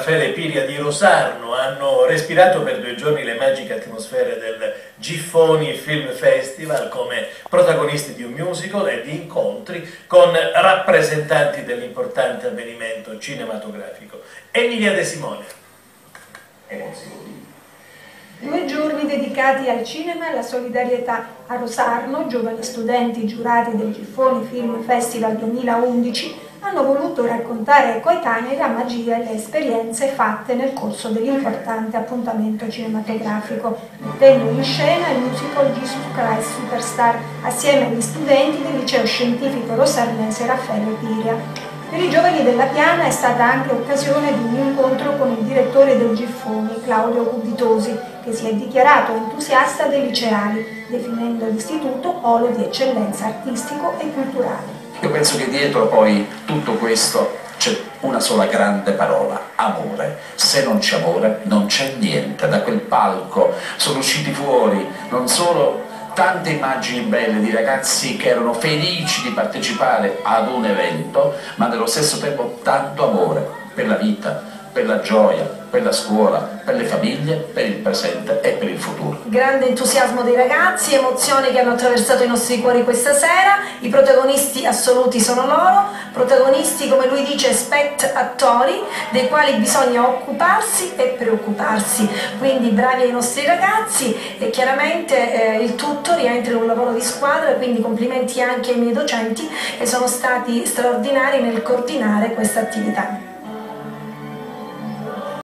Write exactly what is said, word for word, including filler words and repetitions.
Raffaele Piria di Rosarno hanno respirato per due giorni le magiche atmosfere del Giffoni Film Festival come protagonisti di un musical e di incontri con rappresentanti dell'importante avvenimento cinematografico. Emilia De Simone. Emozioni. Due giorni dedicati al cinema e alla solidarietà a Rosarno. Giovani studenti giurati del Giffoni Film Festival duemilaundici hanno voluto raccontare ai coetanei la magia e le esperienze fatte nel corso dell'importante appuntamento cinematografico, mettendo in scena il musical Jesus Christ Superstar assieme agli studenti del liceo scientifico rosarnese Raffaele Piria. Per i giovani della Piana è stata anche occasione di un incontro con il direttore del Giffoni, Claudio Cubitosi, che si è dichiarato entusiasta dei liceali, definendo l'istituto polo di eccellenza artistico e culturale. Io penso che dietro poi tutto questo c'è una sola grande parola: amore. Se non c'è amore non c'è niente. Da quel palco sono usciti fuori non solo tante immagini belle di ragazzi che erano felici di partecipare ad un evento, ma nello stesso tempo tanto amore per la vita, per la gioia, per la scuola, per le famiglie, per il presente e per il futuro. Grande entusiasmo dei ragazzi, emozioni che hanno attraversato i nostri cuori questa sera. I protagonisti assoluti sono loro, protagonisti, come lui dice, spettattori, dei quali bisogna occuparsi e preoccuparsi. Quindi bravi ai nostri ragazzi e chiaramente eh, il tutto rientra in un lavoro di squadra, quindi complimenti anche ai miei docenti che sono stati straordinari nel coordinare questa attività.